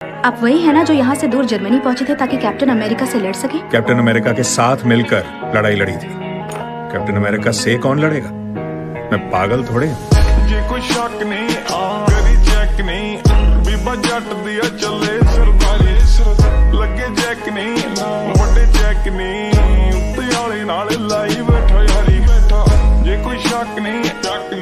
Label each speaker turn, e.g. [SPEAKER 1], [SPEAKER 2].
[SPEAKER 1] आप वही है ना जो यहाँ से दूर जर्मनी पहुंचे थे ताकि कैप्टन अमेरिका से लड़ सके?
[SPEAKER 2] कैप्टन अमेरिका के साथ मिलकर लड़ाई लड़ी थी। कैप्टन अमेरिका से कौन लड़ेगा? मैं पागल थोड़े।
[SPEAKER 3] जे कोई शक नहीं करी चेक नहीं बीबा जट दिया चले सरदारी लगे चेक नहीं बड़े चेक नहीं उत्ते वाले नाल लाई बैठा यारी जे कोई शक नहीं